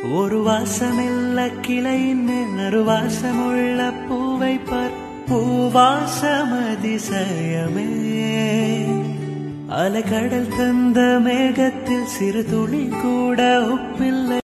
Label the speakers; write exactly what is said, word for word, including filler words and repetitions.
Speaker 1: ஒரு வாசமில்ல கிளையின் மேல் நறுவாசமுள்ள பூவை பார், பூவாசம் அதிசயமே. அலைக்கடல் தந்த மேகத்தில் சிறு துளி கூட ஒப்பில்லை.